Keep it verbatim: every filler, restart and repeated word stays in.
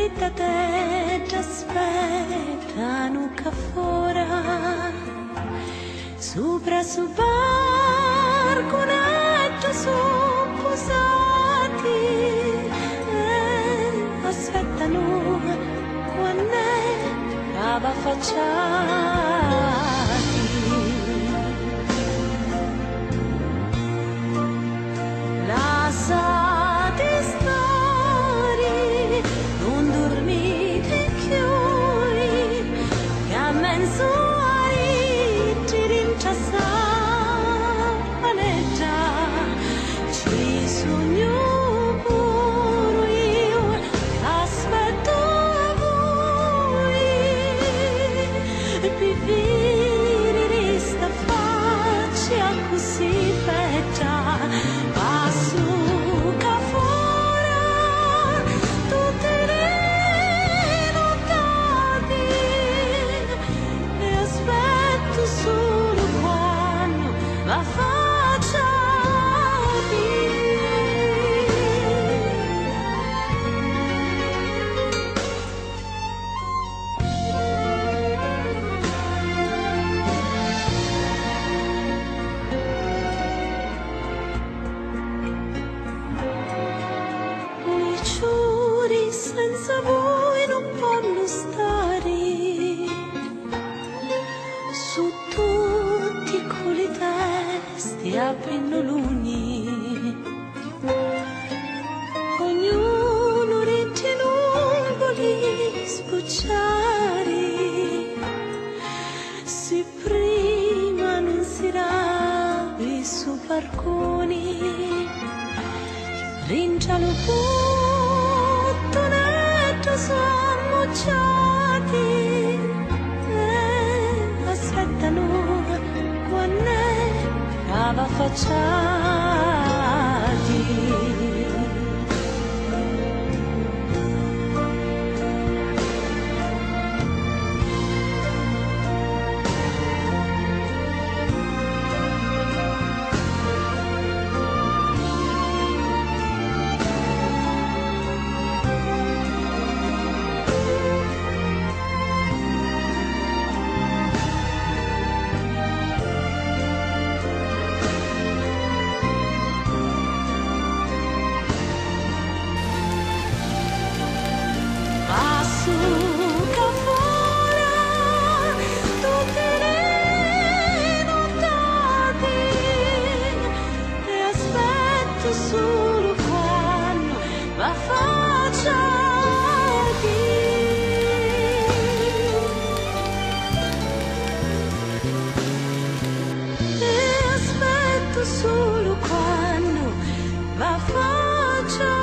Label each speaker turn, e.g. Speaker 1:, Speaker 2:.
Speaker 1: da te t'aspettano qua fuori, sopra sul balconetto sono posati e aspettano quando va affacciati. Lasciate stare, non dormite più, che a mezz'ora ti rinciassare già, ci sogno pure io, che aspetto voi, per vedere sta faccia così bella. La faccia di i giorni senza voi non possono stare su tutti quei testi aprono luni, ognuno ritiene un voli sbucciare, se prima non si ravi su barconi, rinciano bottonetto su ammocciati e aspettano quando va affacciati. Solo quando va affacciati e aspetto solo quando va affacciati.